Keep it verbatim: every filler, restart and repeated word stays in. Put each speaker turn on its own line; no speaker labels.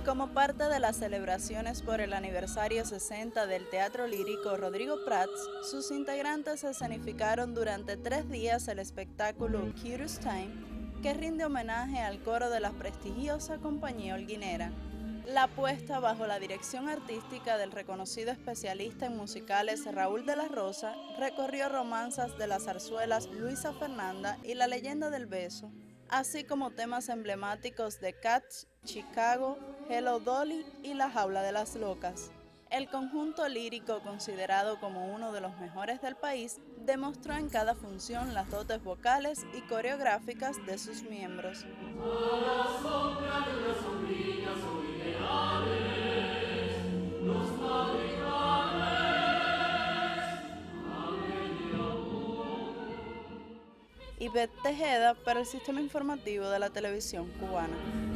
Como parte de las celebraciones por el aniversario sesenta del Teatro Lírico Rodrigo Prats, sus integrantes escenificaron durante tres días el espectáculo Curious Time, que rinde homenaje al coro de la prestigiosa compañía holguinera. La puesta bajo la dirección artística del reconocido especialista en musicales Raúl de la Rosa recorrió romanzas de las zarzuelas Luisa Fernanda y La leyenda del beso, así como temas emblemáticos de Cats, Chicago, Hello Dolly y La jaula de las locas. El conjunto lírico, considerado como uno de los mejores del país, demostró en cada función las dotes vocales y coreográficas de sus miembros. Ivette Tejeda para el Sistema Informativo de la Televisión Cubana.